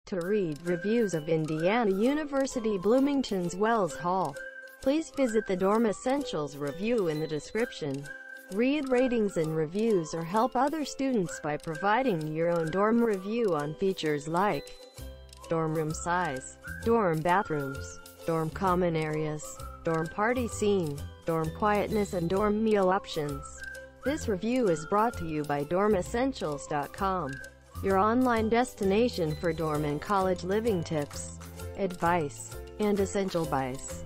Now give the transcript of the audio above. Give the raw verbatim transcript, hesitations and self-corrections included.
To read reviews of Indiana University Bloomington's Wells Hall, please visit the Dorm Essentials review in the description. Read ratings and reviews or help other students by providing your own dorm review on features like dorm room size, dorm bathrooms, dorm common areas, dorm party scene, dorm quietness and dorm meal options. This review is brought to you by dorm essentials dot com, your online destination for dorm and college living tips, advice, and essential buys.